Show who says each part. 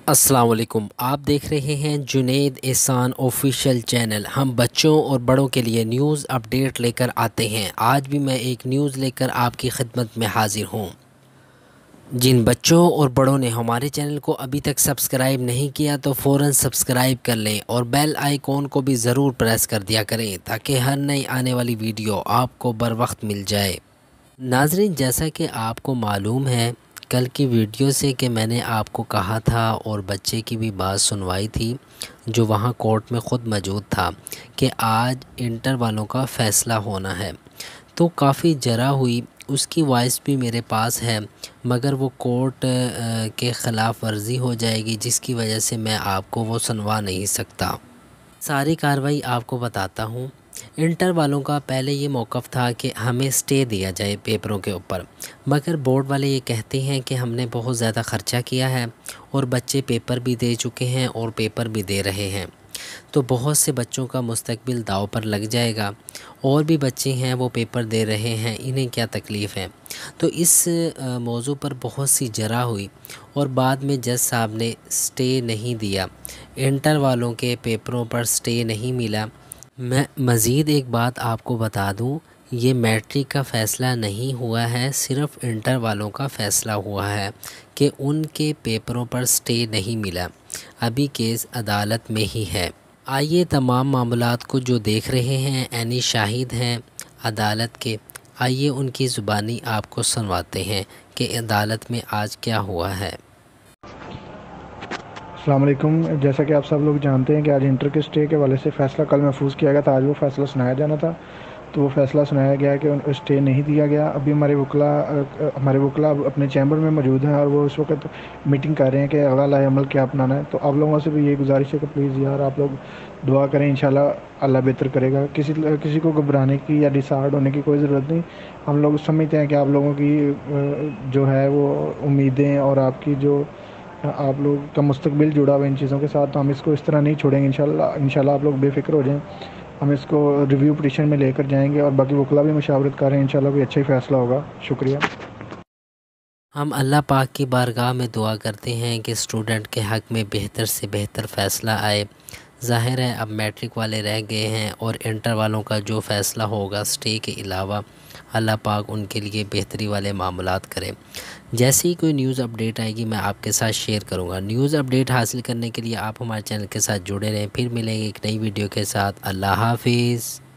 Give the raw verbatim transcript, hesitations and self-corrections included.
Speaker 1: अस्सलाम वालेकुम। आप देख रहे हैं जुनैद एहसान ऑफिशियल चैनल। हम बच्चों और बड़ों के लिए न्यूज़ अपडेट लेकर आते हैं। आज भी मैं एक न्यूज़ लेकर आपकी खिदमत में हाजिर हूँ। जिन बच्चों और बड़ों ने हमारे चैनल को अभी तक सब्सक्राइब नहीं किया तो फ़ौरन सब्सक्राइब कर लें और बेल आइकॉन को भी ज़रूर प्रेस कर दिया करें ताकि हर नई आने वाली वीडियो आपको बर वक्त मिल जाए। नाज़रीन, जैसा कि आपको मालूम है कल की वीडियो से कि मैंने आपको कहा था और बच्चे की भी बात सुनवाई थी जो वहाँ कोर्ट में ख़ुद मौजूद था कि आज इंटर वालों का फ़ैसला होना है, तो काफ़ी जरा हुई। उसकी वॉइस भी मेरे पास है मगर वो कोर्ट के ख़िलाफ़ वर्जी हो जाएगी जिसकी वजह से मैं आपको वो सुनवा नहीं सकता। सारी कार्रवाई आपको बताता हूँ। इंटर वालों का पहले ये मौक़िफ़ था कि हमें स्टे दिया जाए पेपरों के ऊपर, मगर बोर्ड वाले ये कहते हैं कि हमने बहुत ज़्यादा ख़र्चा किया है और बच्चे पेपर भी दे चुके हैं और पेपर भी दे रहे हैं, तो बहुत से बच्चों का मुस्तकबिल दाव पर लग जाएगा। और भी बच्चे हैं वो पेपर दे रहे हैं, इन्हें क्या तकलीफ़ है। तो इस मौजू पर बहुत सी जरा हुई और बाद में जज साहब ने स्टे नहीं दिया, इंटर वालों के पेपरों पर स्टे नहीं मिला। मैं मज़ीद एक बात आपको बता दूं, ये मैट्रिक का फ़ैसला नहीं हुआ है, सिर्फ़ इंटर वालों का फ़ैसला हुआ है कि उनके पेपरों पर स्टे नहीं मिला। अभी केस अदालत में ही है। आइए तमाम मामलात को जो देख रहे हैं एनी शाहिद हैं अदालत के, आइए उनकी ज़ुबानी आपको सुनवाते हैं कि अदालत में आज क्या हुआ है।
Speaker 2: अस्सलाम वालेकुम। जैसा कि आप सब लोग जानते हैं कि आज इंटर के स्टे के वाले से फ़ैसला कल महफूज किया गया था। आज वो फ़ैसला सुनाया जाना था, तो वो फ़ैसला सुनाया गया कि स्टे नहीं दिया गया। अभी हमारे वकला हमारे वकला अपने चैम्बर में मौजूद हैं और वो इस वक्त मीटिंग कर रहे हैं कि अगला लाए अमल क्या अपनाना है। तो आप लोगों से भी ये गुजारिश है कि प्लीज़ यार आप लोग दुआ करें, इंशाल्लाह अल्लाह बेहतर करेगा। किसी किसी को घबराने की या डिसहार्ड होने की कोई ज़रूरत नहीं। हम लोग समझते हैं कि आप लोगों की जो है वो उम्मीदें और आपकी जो आप लोग का मुस्तकबिल जुड़ा हुआ इन चीज़ों के साथ, तो हम इसको इस तरह नहीं छोड़ेंगे। इंशाल्लाह इंशाल्लाह आप लोग बेफिक्र हो जाएं। हम इसको रिव्यू पिटीशन में लेकर जाएंगे और बाकी वकला भी मशावरत कर रहे हैं, इंशाल्लाह कोई अच्छा ही फ़ैसला होगा। शुक्रिया।
Speaker 1: हम अल्लाह पाक की बारगाह में दुआ करते हैं कि स्टूडेंट के हक़ में बेहतर से बेहतर फ़ैसला आए। ज़ाहिर है अब मैट्रिक वाले रह गए हैं और इंटर वालों का जो फ़ैसला होगा स्टे के अलावा, अल्लाह पाक उनके लिए बेहतरी वाले मामलात करे। जैसे ही कोई न्यूज़ अपडेट आएगी मैं आपके साथ शेयर करूंगा। न्यूज़ अपडेट हासिल करने के लिए आप हमारे चैनल के साथ जुड़े रहें। फिर मिलेंगे एक नई वीडियो के साथ। अल्लाह हाफिज़।